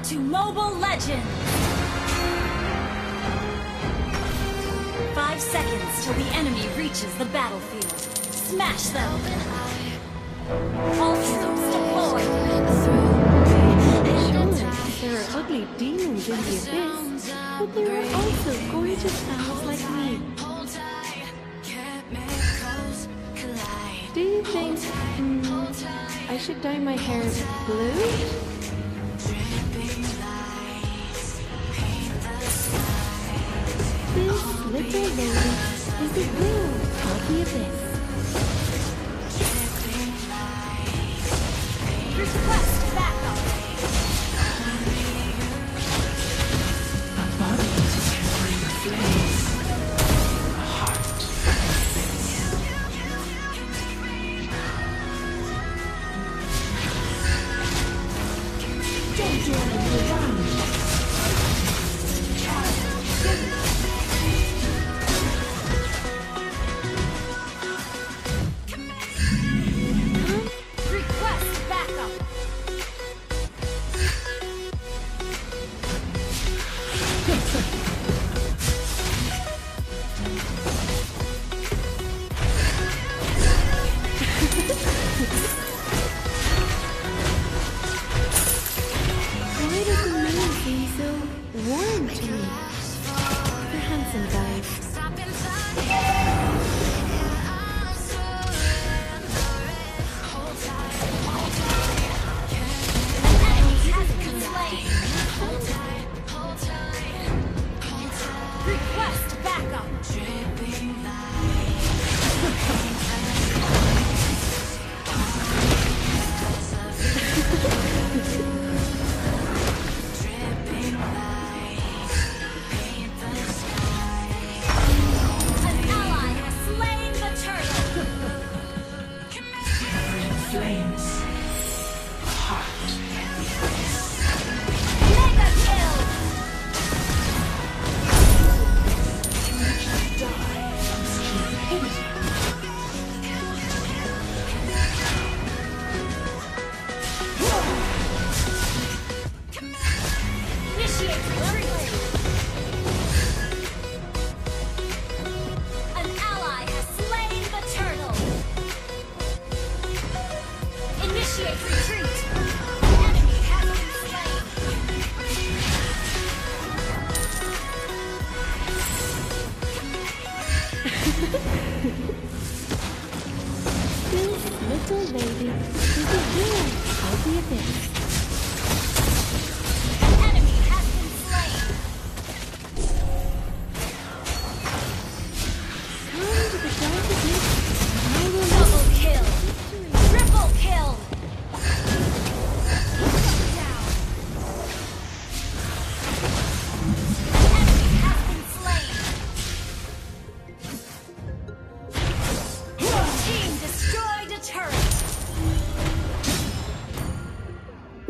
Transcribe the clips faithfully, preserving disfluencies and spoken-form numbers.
to Mobile Legends! Five seconds till the enemy reaches the battlefield. Smash them! All troops deployed! Sure, there are ugly demons in the abyss, but there are also gorgeous owls like me. Do you think mm, I should dye my hair blue? This little lady is the will of the abyss. Request backup! A body is carrying flames. A heart. Danger in the ground. Request backup! Why does the moon seem so warm to me? They're handsome guys. Request backup! An ally has slain the turtle! Flames. A heart. Mega kill! Initiate retreat! An ally has slain the turtle! Initiate retreat! The enemy has been slain! This little lady is the will of the abyss. An enemy has been slain! Come to the dark abyss. I will Double kill! Triple kill! Down! The enemy has been slain! Your team destroyed a turret!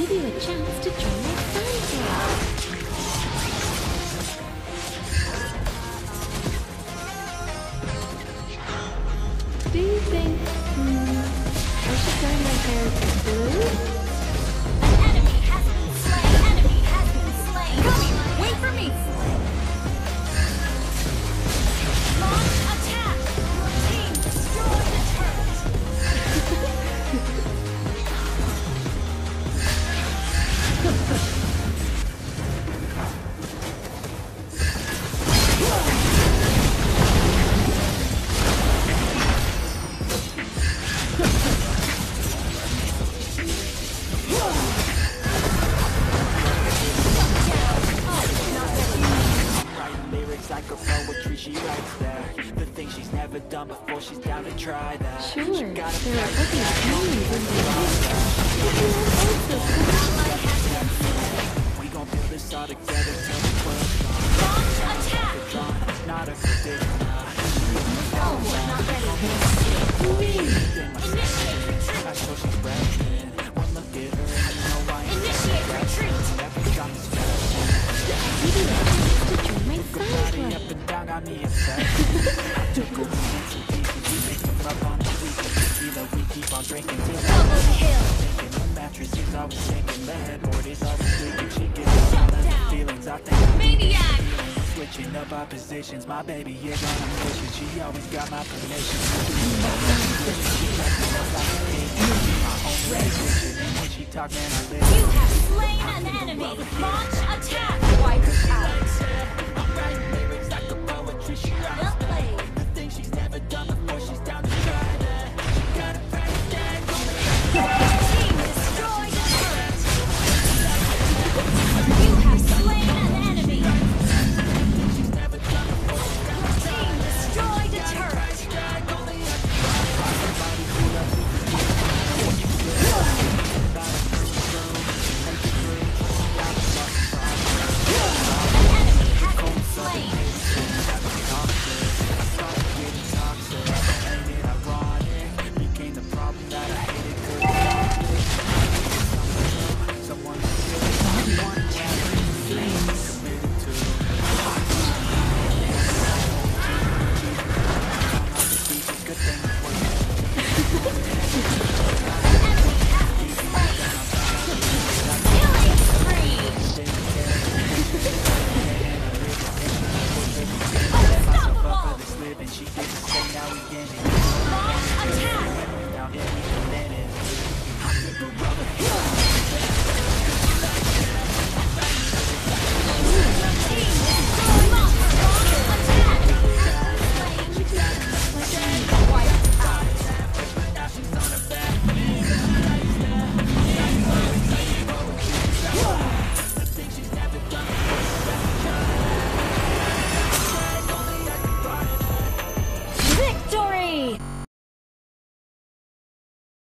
give you a chance to join my fan club. Do you think, hmm, I should dye my hair blue? An enemy has been slain. Enemy has been slain. Come here. Wait for me. Launch attack. Your team destroyed the turret. Like a poetry, she writes that. The things she's never done before, she's down to try that. Sure, She there got a are other price dreams in the future. We gon' build this all together till the world's gone. Launch attack. Drawn, not a prediction. No, we're not ready. Initiate retreat. I show she's ready. One look at her and you know I ain't Initiate retreat. never got this fast. Give you a chance to join my fan Body club. up and down got me obsessed. I took a look into pieces, we make them up on the weekend. Tequila, we keep on drinking till Double kill. thinking the mattress is always sinking. The headboard is always leaking. She gets all of the down. feelings. I think I'm Maniac. switching up our positions. My baby is on a mission. She always got my permission. She got me up like a king. She my own religion. And when she talk, man, I